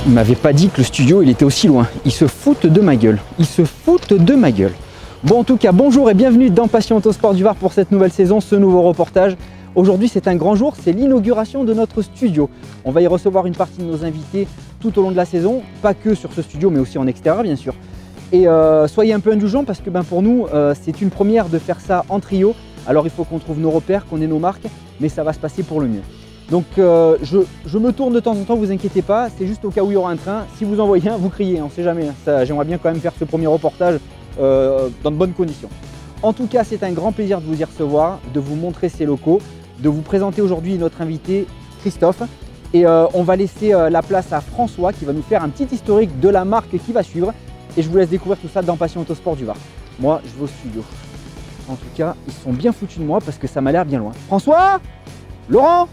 Il m'avait pas dit que le studio il était aussi loin. Ils se foutent de ma gueule. Ils se foutent de ma gueule. Bon, en tout cas, bonjour et bienvenue dans Passion Autosport du Var pour cette nouvelle saison, ce nouveau reportage. Aujourd'hui, c'est un grand jour, c'est l'inauguration de notre studio. On va y recevoir une partie de nos invités tout au long de la saison, pas que sur ce studio, mais aussi en extérieur, bien sûr. Et soyez un peu indulgents parce que pour nous, c'est une première de faire ça en trio. Alors, il faut qu'on trouve nos repères, qu'on ait nos marques, mais ça va se passer pour le mieux. Donc, je me tourne de temps en temps, vous inquiétez pas, c'est juste au cas où il y aura un train. Si vous en voyez un, vous criez, on ne sait jamais. J'aimerais bien quand même faire ce premier reportage dans de bonnes conditions. En tout cas, c'est un grand plaisir de vous y recevoir, de vous montrer ces locaux, de vous présenter aujourd'hui notre invité Christophe. Et on va laisser la place à François qui va nous faire un petit historique de la marque qui va suivre. Et je vous laisse découvrir tout ça dans Passion Autosport du Var. Moi, je vais au studio. En tout cas, ils sont bien foutus de moi parce que ça m'a l'air bien loin. François, Laurent.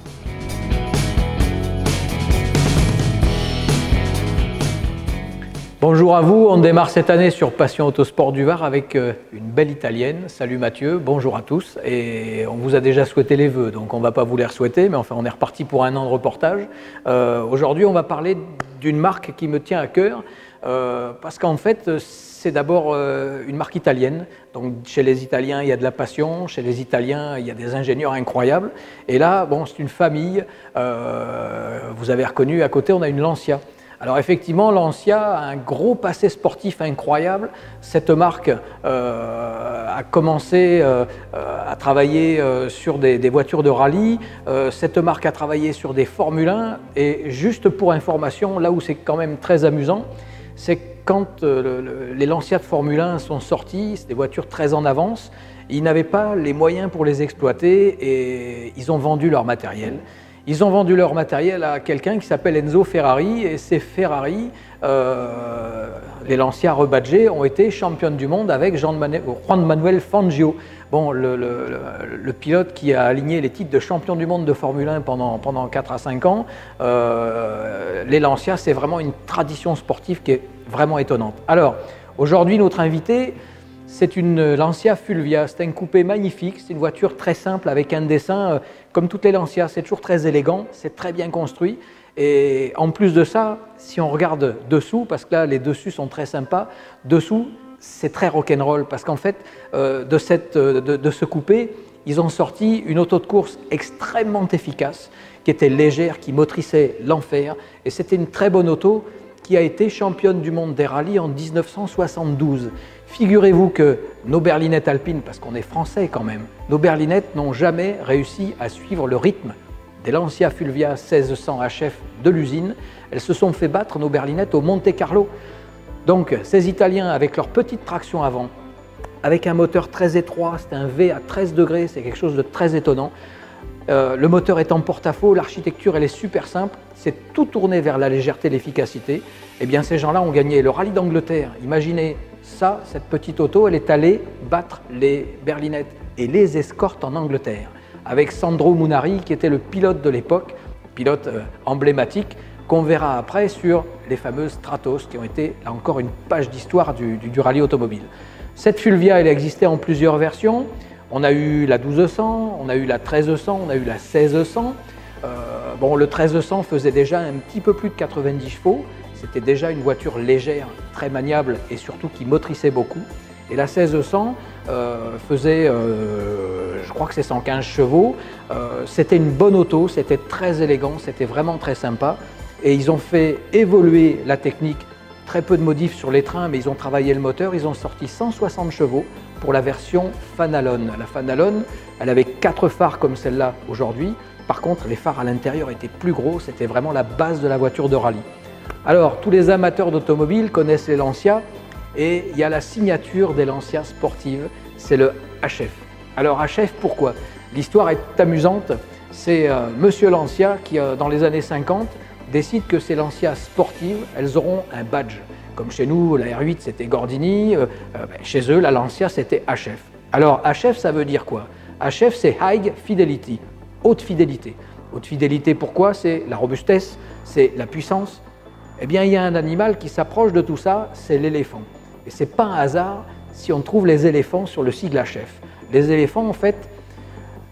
Bonjour à vous, on démarre cette année sur Passion Autosport du Var avec une belle italienne. Salut Mathieu, bonjour à tous. Et on vous a déjà souhaité les vœux, donc on ne va pas vous les souhaiter, mais enfin on est reparti pour un an de reportage. Aujourd'hui on va parler d'une marque qui me tient à cœur, parce qu'en fait c'est d'abord une marque italienne. Donc chez les Italiens il y a de la passion, chez les Italiens il y a des ingénieurs incroyables. Et là bon, c'est une famille, vous avez reconnu à côté on a une Lancia. Alors effectivement, Lancia a un gros passé sportif incroyable. Cette marque a commencé à travailler sur des voitures de rallye. Cette marque a travaillé sur des Formule 1. Et juste pour information, là où c'est quand même très amusant, c'est quand les Lancia de Formule 1 sont sortis, c'est des voitures très en avance, ils n'avaient pas les moyens pour les exploiter et ils ont vendu leur matériel. Ils ont vendu leur matériel à quelqu'un qui s'appelle Enzo Ferrari et ces Ferrari, les Lancia rebadgés, ont été championnes du monde avec Juan Manuel Fangio. Bon, le pilote qui a aligné les titres de champion du monde de Formule 1 pendant 4 à 5 ans. Les Lancia, c'est vraiment une tradition sportive qui est vraiment étonnante. Alors, aujourd'hui, notre invité, c'est une Lancia Fulvia, c'est un coupé magnifique, c'est une voiture très simple avec un dessin, comme toutes les Lancia, c'est toujours très élégant, c'est très bien construit. Et en plus de ça, si on regarde dessous, parce que là les dessus sont très sympas, dessous c'est très rock'n'roll parce qu'en fait de ce coupé, ils ont sorti une auto de course extrêmement efficace, qui était légère, qui motrissait l'enfer et c'était une très bonne auto qui a été championne du monde des rallyes en 1972. Figurez-vous que nos berlinettes alpines, parce qu'on est français quand même, nos berlinettes n'ont jamais réussi à suivre le rythme des Lancia Fulvia 1600 HF de l'usine. Elles se sont fait battre, nos berlinettes, au Monte Carlo. Donc ces Italiens, avec leur petite traction avant, avec un moteur très étroit, c'est un V à 13 degrés, c'est quelque chose de très étonnant. Le moteur est en porte-à-faux, l'architecture elle est super simple, c'est tout tourné vers la légèreté et l'efficacité. Eh bien ces gens-là ont gagné le rallye d'Angleterre. Imaginez ça, cette petite auto, elle est allée battre les berlinettes et les escortes en Angleterre, avec Sandro Munari qui était le pilote de l'époque, pilote emblématique, qu'on verra après sur les fameuses Stratos qui ont été là encore une page d'histoire du rallye automobile. Cette Fulvia, elle existait en plusieurs versions. On a eu la 1200, on a eu la 1300, on a eu la 1600. Bon, le 1300 faisait déjà un petit peu plus de 90 chevaux. C'était déjà une voiture légère, très maniable et surtout qui motrissait beaucoup. Et la 1600 faisait, je crois que c'est 115 chevaux. C'était une bonne auto, c'était très élégant, c'était vraiment très sympa. Et ils ont fait évoluer la technique, très peu de modifs sur les trains, mais ils ont travaillé le moteur. Ils ont sorti 160 chevaux pour la version Fanalone. La Fanalone, elle avait 4 phares comme celle-là aujourd'hui. Par contre, les phares à l'intérieur étaient plus gros, c'était vraiment la base de la voiture de rallye. Alors, tous les amateurs d'automobile connaissent les Lancia et il y a la signature des Lancia sportives, c'est le HF. Alors HF, pourquoi? L'histoire est amusante, c'est Monsieur Lancia qui, dans les années 50, décide que ces Lancia sportives, elles auront un badge. Comme chez nous, la R8 c'était Gordini, chez eux la Lancia c'était HF. Alors HF ça veut dire quoi? HF c'est High Fidelity, haute fidélité. Haute fidélité pourquoi? C'est la robustesse, c'est la puissance. Eh bien il y a un animal qui s'approche de tout ça, c'est l'éléphant. Et c'est pas un hasard si on trouve les éléphants sur le sigle HF. Les éléphants en fait,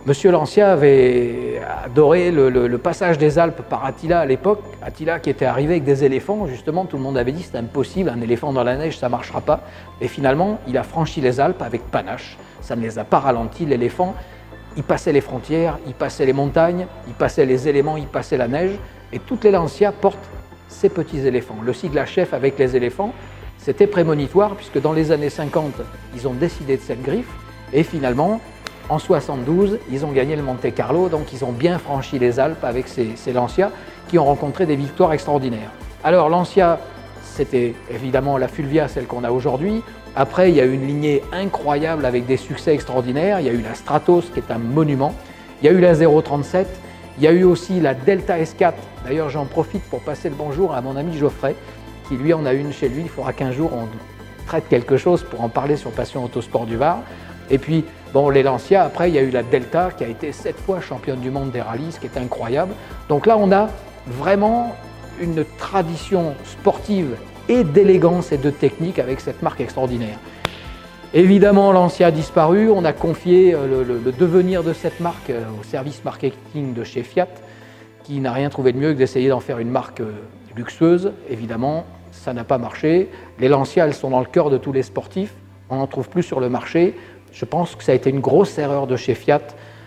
Monsieur Lancia avait adoré le passage des Alpes par Attila à l'époque. Attila qui était arrivé avec des éléphants, justement, tout le monde avait dit c'est impossible, un éléphant dans la neige, ça ne marchera pas. Et finalement, il a franchi les Alpes avec panache. Ça ne les a pas ralentis, l'éléphant. Il passait les frontières, il passait les montagnes, il passait les éléments, il passait la neige. Et toutes les Lancia portent ces petits éléphants. Le Sigla Chef avec les éléphants, c'était prémonitoire puisque dans les années 50, ils ont décidé de cette griffe. Et finalement, en 72, ils ont gagné le Monte Carlo, donc ils ont bien franchi les Alpes avec ces Lancia qui ont rencontré des victoires extraordinaires. Alors Lancia, c'était évidemment la Fulvia, celle qu'on a aujourd'hui. Après, il y a eu une lignée incroyable avec des succès extraordinaires. Il y a eu la Stratos qui est un monument. Il y a eu la 037. Il y a eu aussi la Delta S4. D'ailleurs, j'en profite pour passer le bonjour à mon ami Geoffrey, qui lui en a une chez lui. Il faudra qu'un jour on traite quelque chose pour en parler sur Passion Autosport du Var. Et puis, bon, les Lancia, après, il y a eu la Delta qui a été 7 fois championne du monde des rallyes, ce qui est incroyable. Donc là, on a vraiment une tradition sportive et d'élégance et de technique avec cette marque extraordinaire. Évidemment, Lancia a disparu. On a confié le devenir de cette marque au service marketing de chez Fiat, qui n'a rien trouvé de mieux que d'essayer d'en faire une marque luxueuse. Évidemment, ça n'a pas marché. Les Lancia, elles sont dans le cœur de tous les sportifs. On n'en trouve plus sur le marché. Je pense que ça a été une grosse erreur de chez Fiat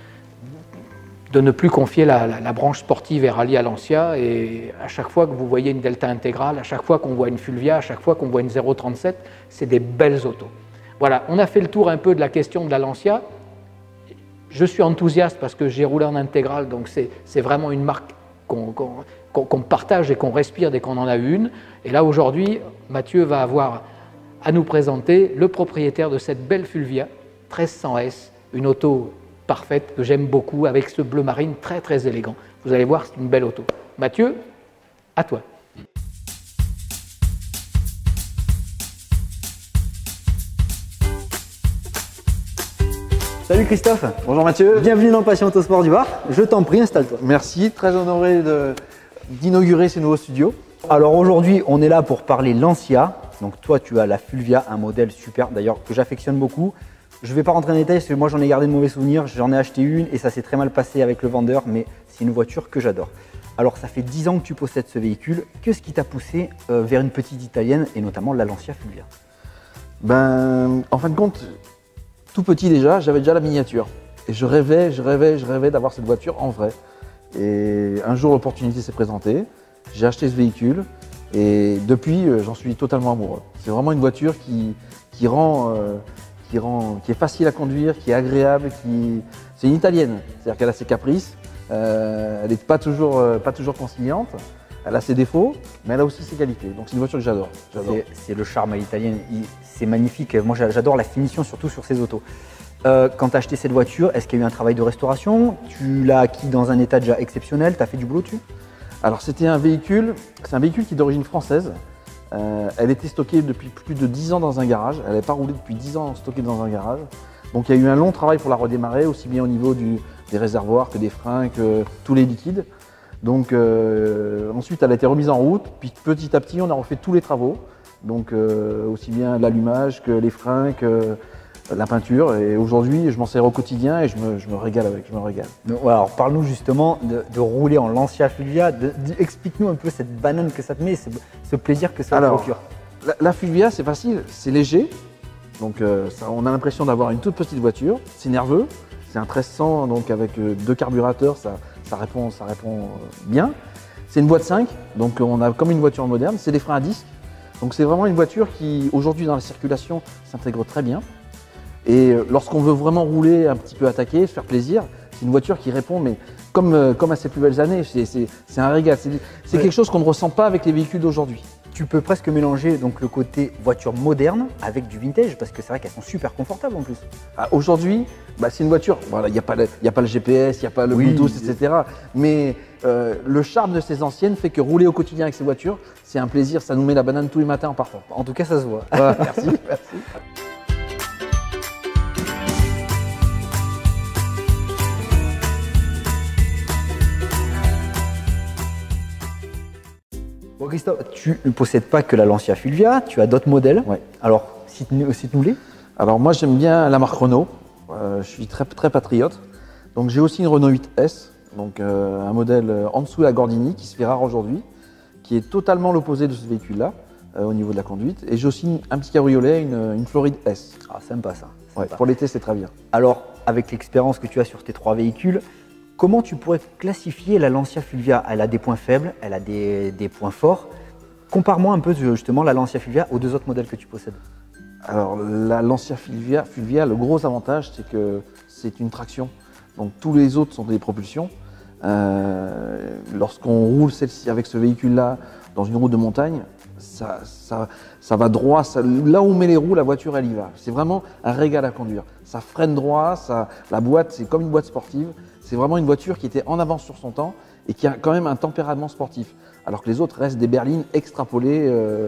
de ne plus confier la branche sportive et rallye à Lancia. Et à chaque fois que vous voyez une Delta intégrale, à chaque fois qu'on voit une Fulvia, à chaque fois qu'on voit une 037, c'est des belles autos. Voilà, on a fait le tour un peu de la question de la Lancia. Je suis enthousiaste parce que j'ai roulé en intégrale, donc c'est vraiment une marque qu'on partage et qu'on respire dès qu'on en a une. Et là, aujourd'hui, Mathieu va avoir à nous présenter le propriétaire de cette belle Fulvia 1300S, une auto parfaite que j'aime beaucoup avec ce bleu marine très très élégant. Vous allez voir, c'est une belle auto. Mathieu, à toi. Salut Christophe. Bonjour Mathieu. Bienvenue dans Passion Autosport du Var. Je t'en prie, installe-toi. Merci, très honoré d'inaugurer ces nouveaux studios. Alors aujourd'hui, on est là pour parler Lancia. Donc toi, tu as la Fulvia, un modèle super, d'ailleurs que j'affectionne beaucoup. Je ne vais pas rentrer dans les détails parce que moi j'en ai gardé de mauvais souvenirs. J'en ai acheté une et ça s'est très mal passé avec le vendeur, mais c'est une voiture que j'adore. Alors ça fait 10 ans que tu possèdes ce véhicule. Qu'est-ce qui t'a poussé vers une petite italienne et notamment la Lancia Fulvia? En fin de compte, tout petit déjà, j'avais déjà la miniature. Et je rêvais d'avoir cette voiture en vrai. Et un jour, l'opportunité s'est présentée. J'ai acheté ce véhicule et depuis, j'en suis totalement amoureux. C'est vraiment une voiture qui est facile à conduire, qui est agréable, c'est une italienne. C'est-à-dire qu'elle a ses caprices, elle n'est pas toujours conciliante, elle a ses défauts, mais elle a aussi ses qualités. Donc c'est une voiture que j'adore. C'est le charme à l'italienne, c'est magnifique. Moi j'adore la finition, surtout sur ces autos. Quand tu as acheté cette voiture, est-ce qu'il y a eu un travail de restauration? Tu l'as acquis dans un état déjà exceptionnel, tu as fait du boulot dessus? Alors c'est un véhicule qui est d'origine française. Elle était stockée depuis plus de 10 ans dans un garage. Elle n'avait pas roulé depuis 10 ans stockée dans un garage. Donc il y a eu un long travail pour la redémarrer, aussi bien au niveau des réservoirs que des freins, que tous les liquides. Donc ensuite elle a été remise en route, puis petit à petit on a refait tous les travaux. Donc aussi bien l'allumage que les freins, que la peinture. Et aujourd'hui je m'en sers au quotidien et je me régale avec, Donc, voilà, alors parle-nous justement de rouler en Lancia Fulvia. Explique-nous un peu cette banane que ça te met, ce plaisir que ça te procure. La Fulvia c'est facile, c'est léger. Donc on a l'impression d'avoir une toute petite voiture. C'est nerveux, c'est un 1300 donc avec 2 carburateurs, ça répond bien. C'est une boîte 5, donc on a comme une voiture moderne. C'est des freins à disque. Donc c'est vraiment une voiture qui aujourd'hui dans la circulation s'intègre très bien. Et lorsqu'on veut vraiment rouler, un petit peu attaquer, se faire plaisir, c'est une voiture qui répond, mais comme à ses plus belles années. C'est un régal. C'est quelque chose qu'on ne ressent pas avec les véhicules d'aujourd'hui. Tu peux presque mélanger donc le côté voiture moderne avec du vintage, parce que c'est vrai qu'elles sont super confortables en plus. Aujourd'hui, c'est une voiture, voilà, il n'y a pas le GPS, il n'y a pas le Bluetooth, etc. Mais le charme de ces anciennes fait que rouler au quotidien avec ces voitures, c'est un plaisir, ça nous met la banane tous les matins en partant. En tout cas, ça se voit. Voilà, merci. Bon Christophe, tu ne possèdes pas que la Lancia Fulvia, tu as d'autres modèles. Ouais. Alors, cite-nous les. Alors moi j'aime bien la marque Renault, je suis très patriote. Donc j'ai aussi une Renault 8S, donc un modèle en dessous de la Gordini qui se fait rare aujourd'hui, qui est totalement l'opposé de ce véhicule-là au niveau de la conduite. Et j'ai aussi un petit cabriolet, une Floride S. Ah, sympa ça. Ouais, Sympa. pour l'été, c'est très bien. Alors, avec l'expérience que tu as sur tes 3 véhicules, comment tu pourrais classifier la Lancia Fulvia? Elle a des points faibles, elle a des points forts. Compare-moi un peu justement la Lancia Fulvia aux 2 autres modèles que tu possèdes. Alors la Lancia Fulvia, le gros avantage, c'est que c'est une traction. Donc tous les autres sont des propulsions. Lorsqu'on roule celle-ci avec ce véhicule-là dans une route de montagne, ça va droit. Là où on met les roues, la voiture, elle y va. C'est vraiment un régal à conduire. Ça freine droit, la boîte, c'est comme une boîte sportive. C'est vraiment une voiture qui était en avance sur son temps et qui a quand même un tempérament sportif. Alors que les autres restent des berlines extrapolées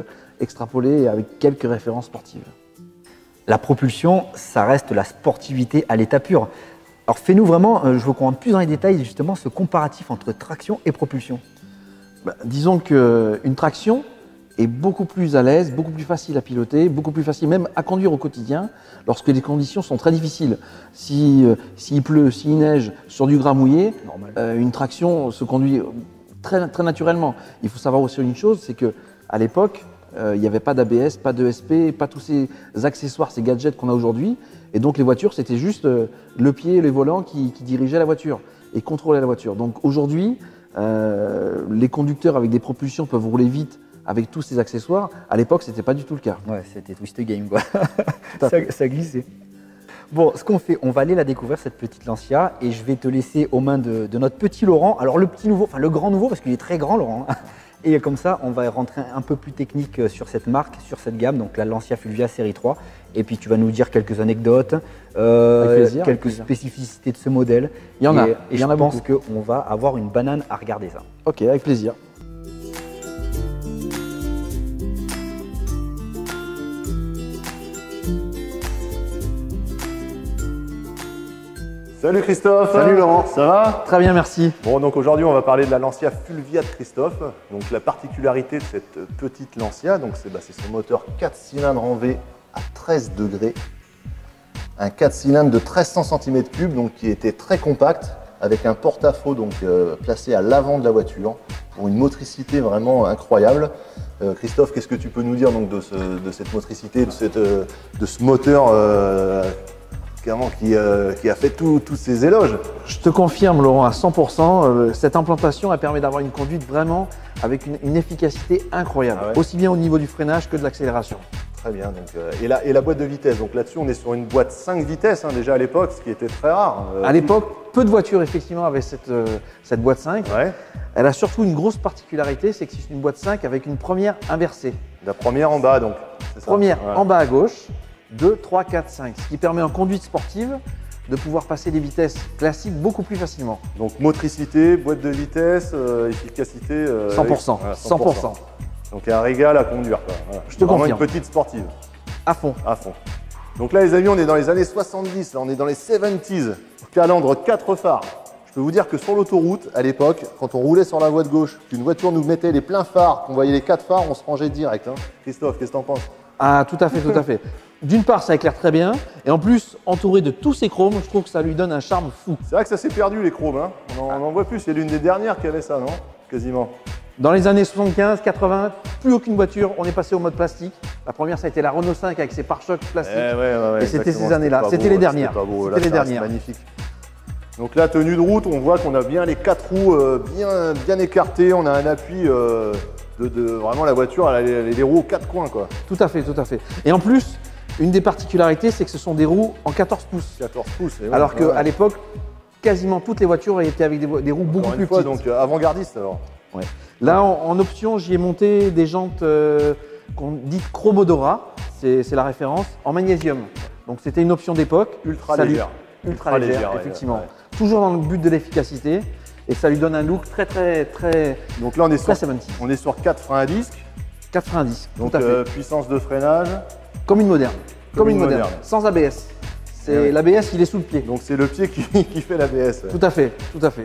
avec quelques références sportives. La propulsion, ça reste la sportivité à l'état pur. Alors fais-nous vraiment, je veux qu'on rentre plus dans les détails, justement ce comparatif entre traction et propulsion. Disons qu'une traction est beaucoup plus à l'aise, beaucoup plus facile à piloter, beaucoup plus facile même à conduire au quotidien lorsque les conditions sont très difficiles. S'il pleut, s'il neige sur du gras mouillé, une traction se conduit très, très naturellement. Il faut savoir aussi une chose, c'est qu'à l'époque, il n'y avait pas d'ABS, pas d'ESP, pas tous ces accessoires, ces gadgets qu'on a aujourd'hui. Et donc les voitures, c'était juste le pied et les volants qui dirigeaient la voiture et contrôlaient la voiture. Donc aujourd'hui, les conducteurs avec des propulsions peuvent rouler vite avec tous ces accessoires. À l'époque, ce n'était pas du tout le cas. Ouais, c'était twist game quoi. ça glissait. Bon, ce qu'on fait, on va aller la découvrir cette petite Lancia et je vais te laisser aux mains de notre petit Laurent. Alors le petit nouveau, enfin le grand nouveau parce qu'il est très grand Laurent. Et comme ça, on va rentrer un peu plus technique sur cette marque, sur cette gamme, donc la Lancia Fulvia série 3. Et puis tu vas nous dire quelques anecdotes, quelques spécificités de ce modèle. Il y en a. Et je pense qu'on va avoir une banane à regarder ça. Ok, avec plaisir. Salut Christophe. Salut Laurent. Ça va? Très bien, merci. Bon, donc aujourd'hui on va parler de la Lancia Fulvia de Christophe. Donc la particularité de cette petite Lancia, donc c'est son moteur 4 cylindres en V à 13 degrés. Un 4 cylindres de 1300 cm3, donc qui était très compact, avec un porte-à-faux donc placé à l'avant de la voiture pour une motricité vraiment incroyable. Christophe, qu'est-ce que tu peux nous dire donc de cette motricité, de ce moteur qui a fait tous ces éloges? Je te confirme Laurent à 100%, cette implantation elle permet d'avoir une conduite vraiment avec une efficacité incroyable, Ah ouais. Aussi bien au niveau du freinage que de l'accélération. Très bien, donc, et la boîte de vitesse, donc là-dessus on est sur une boîte 5 vitesses déjà à l'époque, ce qui était très rare. À l'époque, peu de voitures effectivement avaient cette boîte 5. Ouais. Elle a surtout une grosse particularité, c'est que c'est une boîte 5 avec une première inversée. La première en bas donc. C'est ça. Première Ouais. en bas à gauche, 2, 3, 4, 5, ce qui permet en conduite sportive de pouvoir passer des vitesses classiques beaucoup plus facilement. Donc motricité, boîte de vitesse, efficacité. 100%, voilà, 100%. Donc un régal à conduire quoi. Voilà. Je te Vraiment confirme. une petite sportive, À fond. à fond. Donc là les amis, on est dans les années 70, là on est dans les 70s. Calandre 4 phares. Je peux vous dire que sur l'autoroute, à l'époque, quand on roulait sur la voie de gauche, qu'une voiture nous mettait les pleins phares, qu'on voyait les 4 phares, on se rangeait direct. Hein. Christophe, qu'est-ce que t'en penses? Ah, tout à fait, tout à fait. D'une part, ça éclaire très bien, et en plus, entouré de tous ces chromes, je trouve que ça lui donne un charme fou. C'est vrai que ça s'est perdu les chromes, hein. On en voit plus, c'est l'une des dernières qui avait ça, non? Quasiment. Dans les années 75, 80, plus aucune voiture, on est passé au mode plastique. La première, ça a été la Renault 5 avec ses pare-chocs plastiques. Et c'était exactement, ces années-là, pas c'était beau, les dernières. pas beau. C'était Là, les ça reste dernières. magnifique. Donc là, tenue de route, on voit qu'on a bien les 4 roues bien écartées, on a un appui vraiment la voiture, elle a les roues aux 4 coins quoi. Tout à fait, tout à fait. Et en plus, une des particularités, c'est que ce sont des roues en 14 pouces. 14 pouces. Et ouais, Alors qu'à ouais. l'époque, quasiment toutes les voitures étaient avec des roues beaucoup Encore plus une fois, petites. donc avant-gardiste alors. Ouais. Là, en option, j'y ai monté des jantes qu'on dit Chromodora, c'est la référence, en magnésium. Donc c'était une option d'époque. Ultra Ça lui- légère. Ultra légère, ouais, effectivement. ouais. Toujours dans le but de l'efficacité. Et ça lui donne un look très Donc là, on est sur, 70. on est sur 4 freins à disque, 90, donc tout à fait. puissance de freinage. Comme une moderne. Comme une moderne. Sans ABS. Eh oui. L'ABS, il est sous le pied. Donc c'est le pied qui fait l'ABS. Tout à fait, tout à fait.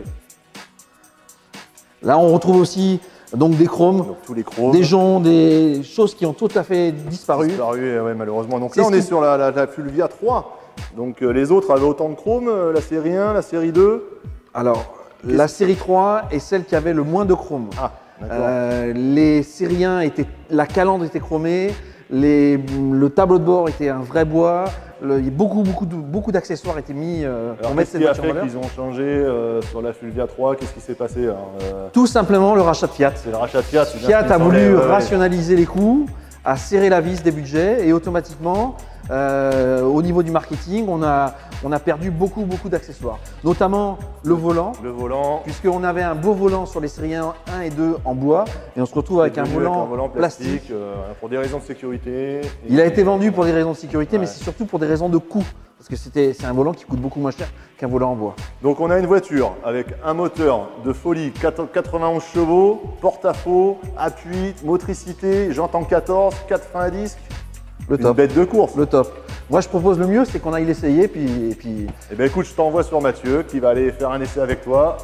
Là, on retrouve aussi donc des chromes, Donc tous les chromes. des joncs, des choses qui ont tout à fait disparu. Disparu, ouais, malheureusement. Donc C'est là, ce on est qui- sur la Fulvia 3, Donc les autres avaient autant de chrome, la série 1, la série 2. Alors, la série 3 est celle qui avait le moins de chrome. Ah, d'accord. Les séries 1 la calandre était chromée, le tableau de bord était un vrai bois, beaucoup d'accessoires étaient mis pour mettre cette voiture en valeur. Qu'est-ce qui a fait qu'ils ont changé sur la Fulvia 3? Qu'est-ce qui s'est passé? Tout simplement le rachat de Fiat. C'est le rachat de Fiat. Fiat a voulu rationaliser les coûts, a serré la vis des budgets et automatiquement, au niveau du marketing, on a perdu beaucoup d'accessoires, notamment le volant. Le volant. Puisqu'on avait un beau volant sur les séries 1 et 2 en bois et on se retrouve avec un volant plastique. Pour des raisons de sécurité. Il a été vendu pour des raisons de sécurité, mais c'est surtout pour des raisons de coût. Parce que c'est un volant qui coûte beaucoup moins cher qu'un volant en bois. Donc on a une voiture avec un moteur de folie 91 chevaux, porte-à-faux, appui, motricité, jantes en 14, 4 freins à disque. Le top. Une bête de course. Le top. Moi je propose le mieux, c'est qu'on aille l'essayer et puis. Eh bien écoute, je t'envoie sur Mathieu qui va aller faire un essai avec toi.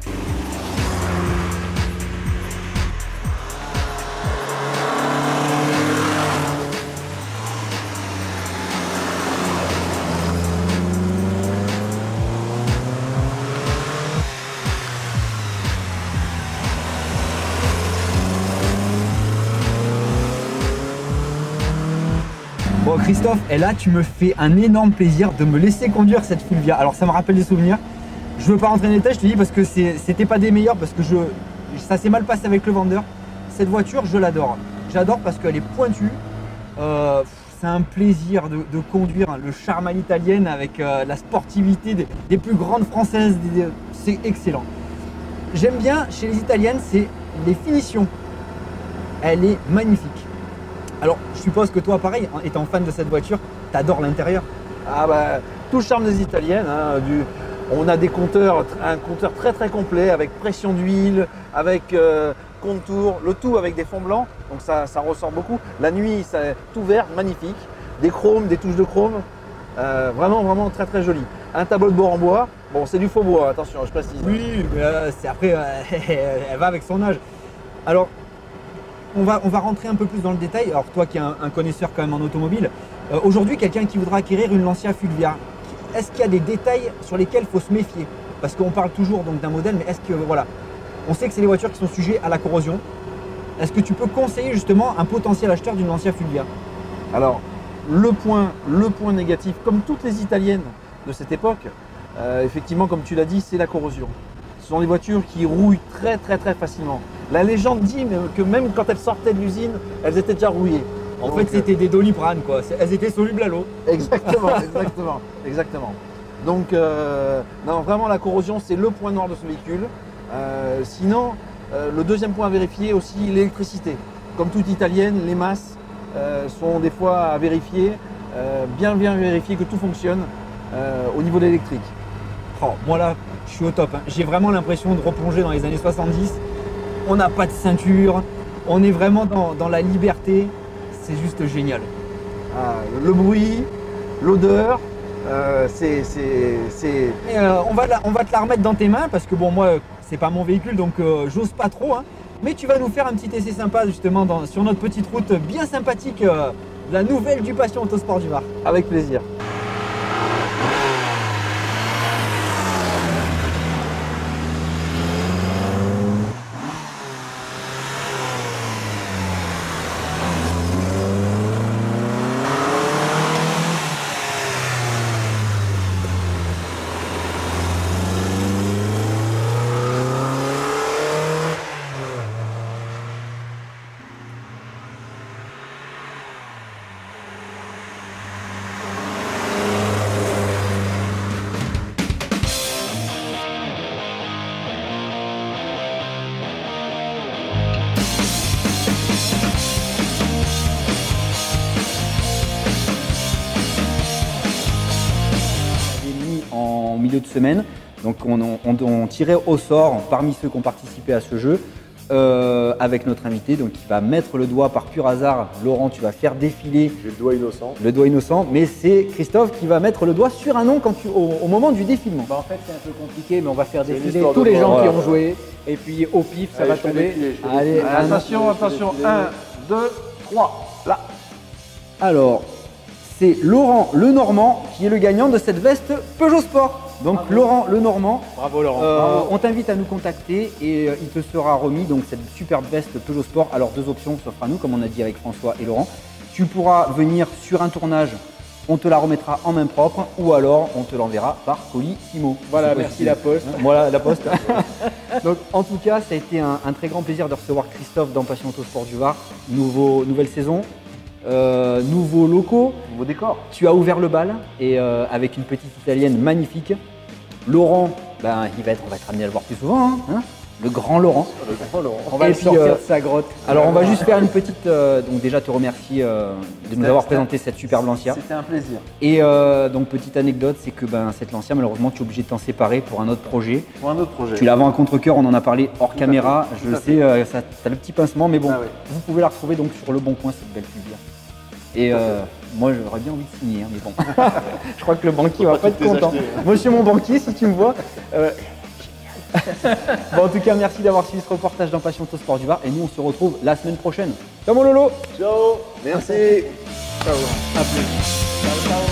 Bon Christophe, et là tu me fais un énorme plaisir de me laisser conduire cette Fulvia. Alors ça me rappelle des souvenirs. Je veux pas rentrer dans les détails, je te dis parce que c'était pas des meilleurs, parce que ça s'est mal passé avec le vendeur. Cette voiture, je l'adore. J'adore parce qu'elle est pointue. C'est un plaisir de conduire le charme à l'italienne avec la sportivité des plus grandes françaises. C'est excellent. J'aime bien chez les italiennes, c'est les finitions. Elle est magnifique. Alors, je suppose que toi, pareil, étant fan de cette voiture, t'adores l'intérieur. Ah bah, tout le charme des italiennes. Hein, on a un compteur très complet avec pression d'huile, avec contour, le tout avec des fonds blancs. Donc ça ressort beaucoup. La nuit, c'est tout vert, magnifique. Des chromes, des touches de chrome. Vraiment très joli. Un tableau de bord en bois. Bon, c'est du faux bois, attention, je précise. Oui, mais après, elle va avec son âge. Alors, on va rentrer un peu plus dans le détail. Alors toi qui es un connaisseur quand même en automobile, aujourd'hui quelqu'un qui voudra acquérir une Lancia Fulvia, est-ce qu'il y a des détails sur lesquels il faut se méfier? Parce qu'on parle toujours donc d'un modèle, mais est-ce que voilà, on sait que c'est les voitures qui sont sujettes à la corrosion. Est-ce que tu peux conseiller justement un potentiel acheteur d'une Lancia Fulvia? Alors le point négatif, comme toutes les italiennes de cette époque, effectivement comme tu l'as dit, c'est la corrosion. Ce sont des voitures qui rouillent très facilement. La légende dit que même quand elles sortaient de l'usine, elles étaient déjà rouillées. En fait, c'était des Doliprane, quoi. Elles étaient solubles à l'eau. Exactement. Donc, non, vraiment, la corrosion, c'est le point noir de ce véhicule. Sinon, le deuxième point à vérifier aussi, l'électricité. Comme toute italienne, les masses sont des fois à vérifier, bien vérifier que tout fonctionne au niveau de l'électrique. Oh, moi là, je suis au top. Hein. J'ai vraiment l'impression de replonger dans les années 70. On n'a pas de ceinture, on est vraiment dans la liberté, c'est juste génial. Le bruit, l'odeur, on va te la remettre dans tes mains parce que bon, moi, c'est pas mon véhicule donc j'ose pas trop. Hein. Mais tu vas nous faire un petit essai sympa justement sur notre petite route bien sympathique, la nouvelle du Passion Autosport du Var. Avec plaisir. Milieu de semaine, donc on tirait au sort parmi ceux qui ont participé à ce jeu avec notre invité, donc il va mettre le doigt par pur hasard. Laurent, tu vas faire défiler J'ai le doigt innocent. Le doigt innocent, mais c'est Christophe qui va mettre le doigt sur un nom au moment du défilement. Bah en fait c'est un peu compliqué, mais on va faire C'est une défiler histoire tous de les gens doigts, qui voilà. ont joué, et puis au pif ça Allez, va je fais tomber. défiler, je fais Allez, défiler. un, Attention, 1, 2, 3, là. Alors, c'est Laurent Lenormand qui est le gagnant de cette veste Peugeot Sport. Donc Bravo. Laurent Lenormand, Bravo Laurent. on t'invite à nous contacter et il te sera remis donc cette superbe veste Peugeot Sport. Alors deux options s'offrent à nous, comme on a dit avec François et Laurent. Tu pourras venir sur un tournage, on te la remettra en main propre, ou alors on te l'enverra par colis Simo. Voilà, merci la poste. Voilà la poste. Donc en tout cas, ça a été un très grand plaisir de recevoir Christophe dans Passion Autosport du Var. Nouvelle saison, nouveaux locaux. Nouveau décor. Tu as ouvert le bal et avec une petite italienne magnifique. Laurent, ben, on va être amené à le voir plus souvent, hein, le grand Laurent. On va Et le puis, sortir de sa grotte. Alors on va juste faire une petite, donc déjà te remercier de nous avoir présenté cette superbe Lancia. C'était un plaisir. Et donc petite anecdote, c'est que ben, cette Lancia, malheureusement, tu es obligé de t'en séparer pour un autre projet. Pour un autre projet. Tu la vends à contre-cœur, on en a parlé hors caméra. Je Tout à sais, ça t'as le petit pincement, mais bon, Ah ouais. vous pouvez la retrouver donc sur Le Bon Coin, cette belle figure. Et moi, j'aurais bien envie de signer, hein, mais bon. Je crois que le banquier va pas être content. Monsieur mon banquier, si tu me vois. Bon, en tout cas, merci d'avoir suivi ce reportage dans Passion Autosport du Var. Et nous, on se retrouve la semaine prochaine. Ciao mon Lolo. Ciao. Merci. Ciao. À plus. Ciao, ciao.